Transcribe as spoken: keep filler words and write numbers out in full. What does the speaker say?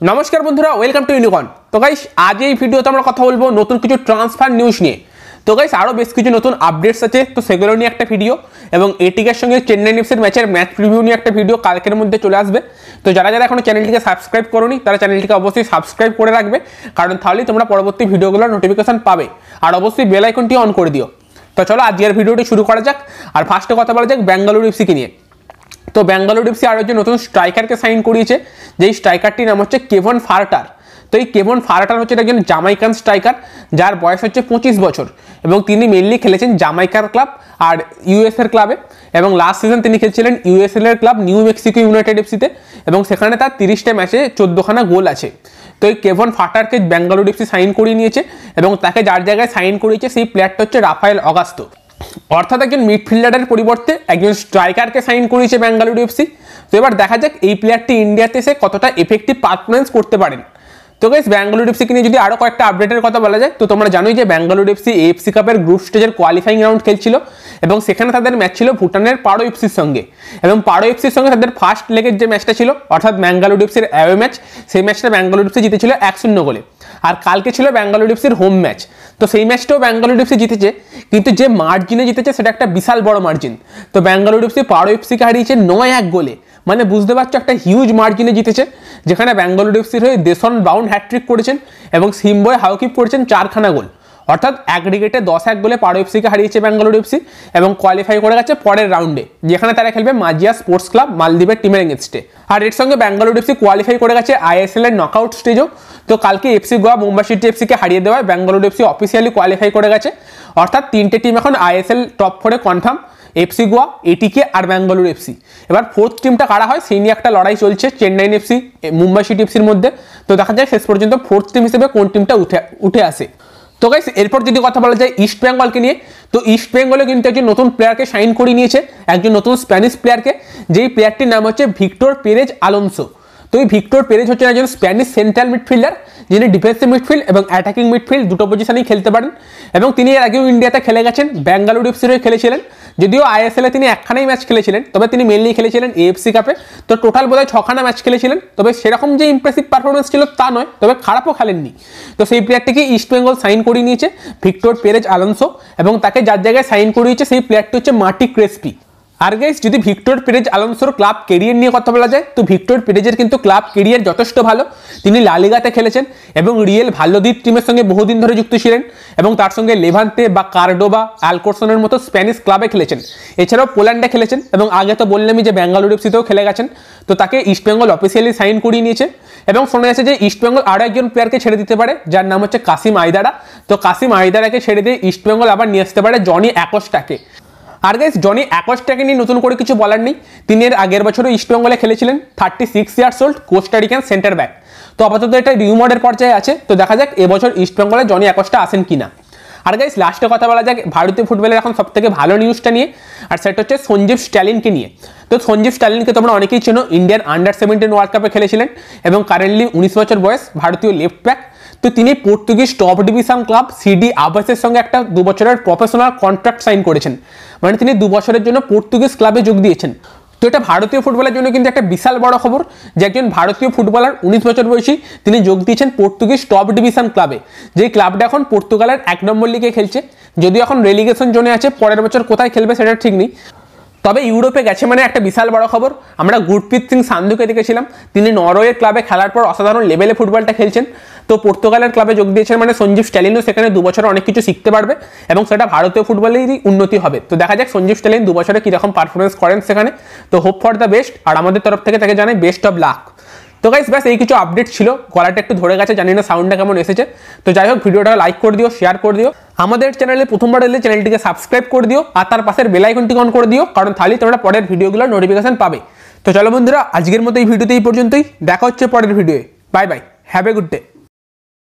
নমস্কার বন্ধুরা, welcome to ইউনিকন। তো গাইস, আজ এই ভিডিওতে আমরা কথা বলবো নতুন কিছু ট্রান্সফার নিউজ নিয়ে। তো গাইস, আরও বেশ কিছু নতুন আপডেটস আছে, তো সেগুলো নিয়ে একটা ভিডিও এবং এটিকের সঙ্গে চেন্নাই এফসির ম্যাচের ম্যাচ প্রিভিউ নিয়ে একটা ভিডিও কালকের মধ্যে চলে আসবে। তো যারা যারা এখনো চ্যানেলটিকে সাবস্ক্রাইব করোনি তারা চ্যানেলটিকে অবশ্যই সাবস্ক্রাইব করে রাখবে, কারণ তাহলেই তোমরা পরবর্তী ভিডিওগুলোর নোটিফিকেশন পাবে। আর অবশ্যই বেল আইকনটি অন করে দিও। তো চলো আজকের ভিডিওটি শুরু করা যাক। আর ফার্স্টে কথা বলা যাক বেঙ্গালুরু এফসিকে নিয়ে। তো বেঙ্গালুরু এফসি আরও যে নতুন স্ট্রাইকারকে সাইন করিয়েছে, যেই স্ট্রাইকারটির নাম হচ্ছে কেভন ফার্টার। তো এই কেভন ফার্টার হচ্ছে একজন জামাইকান স্ট্রাইকার, যার বয়স হচ্ছে পঁচিশ বছর এবং তিনি মেনলি খেলেছেন জামাইকার ক্লাব আর ইউএসএর ক্লাবে। এবং লাস্ট সিজন তিনি খেলছিলেন ইউএসএল এর ক্লাব নিউ মেক্সিকো ইউনাইটেড এফসিতে, এবং সেখানে তার তিরিশটা ম্যাচে চোদ্দোখানা গোল আছে। তো এই কেভন ফার্টারকে বেঙ্গালুরু এফসি সাইন করিয়ে নিয়েছে এবং তাকে যার জায়গায় সাইন করিয়েছে সেই প্লেয়ারটা হচ্ছে রাফায়েল অগাস্তো। অর্থাৎ একজন মিডফিল্ডারের পরিবর্তে একজন স্ট্রাইকারকে সাইন করেছে বেঙ্গালুরু এফসি। তো এবার দেখা যাক এই প্লেয়ারটি ইন্ডিয়াতে এসে কতটা এফেক্টিভ পারফরমেন্স করতে পারেন। তো গাইস, বেঙ্গালুরু এফসিকে নিয়ে যদি আরও কয়েকটা আপডেটের কথা বলা যায়, তো তোমরা জানোই যে বেঙ্গালুরু এফসি এএফসি কাপের গ্রুপ স্টেজের কোয়ালিফাইং রাউন্ড খেলছিল এবং সেখানে তাদের ম্যাচ ছিল ভুটানের পাড়ো এফসির সঙ্গে। এবং পাড়ো এফসির সঙ্গে তাদের ফার্স্ট লেগের যে ম্যাচটা ছিল, অর্থাৎ বেঙ্গালুরু এফসির অ্যাওয়ে ম্যাচ, সেই ম্যাচটা বেঙ্গালুরু এফসি জিতেছিল এক শূন্য গোলে। আর কালকে ছিল বেঙ্গালুরু এফসির হোম ম্যাচ, তো সেই ম্যাচটাও বেঙ্গালুরু এফসি জিতেছে, কিন্তু যে মার্জিনে জিতেছে সেটা একটা বিশাল বড় মার্জিন। তো বেঙ্গালুরু এফসি পাড়ো এফসিকে হারিয়েছে নয় এক গোলে, মানে বুঝতে পারছো একটা হিউজ মার্জিনে জিতেছে, যেখানে বেঙ্গালুরু এফসির হয়ে দেশন ব্রাউন হ্যাট্রিক করেছেন এবং সিম্বয় হাউকিপ করেছেন চারখানা গোল। অর্থাৎ অ্যাগ্রিগেটে দশ এক গোলে পাড়ো এফসিকে হারিয়েছে বেঙ্গালুরু এফসি এবং কোয়ালিফাই করে গেছে পরের রাউন্ডে, যেখানে তারা খেলবে মাজিয়া স্পোর্টস ক্লাব মালদ্বীপের টিমের এগেনস্টে। আর এর সঙ্গে বেঙ্গালুরু এফসি কোয়ালিফাই করে গেছে আইএসএল এর নকআউট স্টেজও। তো কালকে এফসি গোয়া মুম্বাই সিটি এফসিকে হারিয়ে দেওয়ায় বেঙ্গালুরু এফসি অফিসিয়ালি কোয়ালিফাই করে গেছে। অর্থাৎ তিনটে টিম এখন আইএসএল টপ ফোরে কনফার্ম, এফসি গোয়া, এটিকে আর বেঙ্গালুরু এফসি। এবার ফোর্থ টিমটা কারা হয় সেই নিয়ে একটা লড়াই চলছে চেন্নাই এফসি মুম্বাই সিটি এফসির মধ্যে। তো দেখা যায় শেষ পর্যন্ত ফোর্থ টিম হিসেবে কোন টিমটা উঠে উঠে আসে। তো গাইস, এরপর যদি কথা বলা যায় ইস্ট বেঙ্গলকে নিয়ে, তো ইস্ট বেঙ্গলে কিন্তু একজন নতুন প্লেয়ারকে সাইন করিয়ে নিয়েছে, একজন নতুন স্প্যানিশ প্লেয়ারকে, যেই প্লেয়ারটির নাম হচ্ছে ভিক্টর পেরেজ আলোনসো। তো এই ভিক্টর পেরেজ হচ্ছেন একজন স্প্যানিশ সেন্ট্রাল মিডফিল্ডার, যিনি ডিফেন্সিভ মিডফিল্ড এবং অ্যাটাকিং মিডফিল্ড দুটো পজিশনেই খেলতে পারেন। এবং তিনি এর আগেও ইন্ডিয়াতে খেলে গেছেন, বেঙ্গালুরু এফসির হয়ে খেলেছিলেন। যদিও আইএসএলে তিনি একখানাই ম্যাচ খেলেছিলেন, তবে তিনি মেনলি খেলেছিলেন এএফসি কাপে। তো টোটাল বোধহয় ছখানা ম্যাচ খেলেছিলেন, তবে সেরকম যে ইমপ্রেসিভ পারফরমেন্স ছিল তা নয়, তবে খারাপও খেলেননি। তো সেই প্লেয়ারটিকে ইস্ট বেঙ্গল সাইন করিয়ে নিয়েছে ভিক্টর পেরেজ আলোনসো, এবং তাকে যার জায়গায় সাইন করিয়েছে সেই প্লেয়ারটি হচ্ছে মার্টি ক্রেসপি। আর গাইস, যদি ভিক্টর পেরেজ আলোনসোর ক্লাব কেরিয়ার নিয়ে কথা বলা যায়, তো ভিক্টর পেরেজের কিন্তু ক্লাব কেরিয়ার যথেষ্ট ভালো। তিনি লা লিগাতে খেলেছেন এবং রিয়েল ভাল্লোদিপ টিমের সঙ্গে বহুদিন ধরে যুক্ত ছিলেন, এবং তার সঙ্গে লেভান্তে বা কার্ডোবা, অ্যালকোরসনের মতো স্প্যানিশ ক্লাবে খেলেছেন। এছাড়াও পোল্যান্ডে খেলেছেন এবং আগে তো বললামই যে বেঙ্গালুরু এফসিতেও খেলে গেছেন। তো তাকে ইস্টবেঙ্গল অফিসিয়ালি সাইন করিয়ে নিয়েছে এবং শোনা যাচ্ছে যে ইস্টবেঙ্গল আরও একজন প্লেয়ারকে ছেড়ে দিতে পারে, যার নাম হচ্ছে কাসিম আইদারা। তো কাসিম আইদারাকে ছেড়ে দিয়ে ইস্টবেঙ্গল আবার নিয়ে আসতে পারে জনি অ্যাকোস্টাকে। আর গাইস, জনি অ্যাকোস্টাকে নিয়ে নতুন করে কিছু বলার নেই, তিনি এর আগের বছরও ইস্টবেঙ্গলে খেলেছিলেন। Thirty six years old Costa Rican centre back. তো আপাতত এটা রিউমারের পর্যায়ে আছে, তো দেখা যাক এবছর ইস্টবেঙ্গলে জনি অ্যাকোস্টা আসেন কিনা। আর গাইস, লাস্টে কথা বলা যাক ভারতীয় ফুটবলের এখন সব থেকে ভালো নিউজটা নিয়ে, আর সেটা হচ্ছে সঞ্জীব স্ট্যালিনকে নিয়ে। তো সঞ্জীব স্ট্যালিনকে তোমরা অনেকেই চেনো, ইন্ডিয়ান আন্ডার সেভেন্টিন ওয়ার্ল্ড কাপে খেলেছিলেন এবং কারেন্টলি উনিশ বছর বয়স, ভারতীয় লেফট ব্যাক। তো তিনি Portuguese top division club CD আভেসের সঙ্গে একটা দু বছরের প্রফেশনাল কন্ট্রাক্ট সাইন করেছেন, মানে তিনি দু বছরের জন্য পর্তুগিজ ক্লাবে যোগ দিয়েছেন। তো এটা ভারতীয় ফুটবলের জন্য কিন্তু একটা বিশাল বড় খবর যে একজন ভারতীয় ফুটবলার উনিশ বছর বয়সী তিনি যোগ দিয়েছেন পর্তুগিজ টপ ডিভিশন ক্লাবে, যেই ক্লাবটা এখন পর্তুগালের এক নম্বর লিগে খেলছে। যদিও এখন রেলিগেশন জোনে আছে, পরের বছর কোথায় খেলবে সেটা ঠিক নেই, তবে ইউরোপে গেছে মানে একটা বিশাল বড় খবর। আমরা গুরপ্রীত সিং সান্ধুকে দেখেছিলাম, তিনি নরওয়ের ক্লাবে খেলার পর অসাধারণ লেভেলে ফুটবলটা খেলছেন। তো পর্তুগালের ক্লাবে যোগ দিয়েছেন মানে সঞ্জীব স্ট্যালিনও সেখানে দু বছরে অনেক কিছু শিখতে পারবে এবং সেটা ভারতীয় ফুটবলেরই উন্নতি হবে। তো দেখা যাক সঞ্জীব স্ট্যালিন দু বছরে কীরকম পারফরমেন্স করেন সেখানে। তো হোপ ফর দ্য বেস্ট, আর আমাদের তরফ থেকে তাকে জানাই বেস্ট অফ লাক। তো গাইস, ব্যাস এই কিছু আপডেট ছিল, গলাটা একটু ধরে গেছে, জানি না সাউন্ডটা কেমন এসেছে। তো যাই হোক, ভিডিওটা লাইক করে দিও, শেয়ার করে দিও, আমাদের চ্যানেলে প্রথমবার এলে চ্যানেলটিকে সাবস্ক্রাইব করে দিও, আর তার পাশের বেল আইকনটি অন করে দিও, কারণ তাহলেই তোমরা পরের ভিডিওগুলোর নোটিফিকেশন পাবে। তো চলো বন্ধুরা, আজকের মতো এই ভিডিওতে এই পর্যন্তই, দেখা হচ্ছে পরের ভিডিওয়ে। Bye bye, have a good day.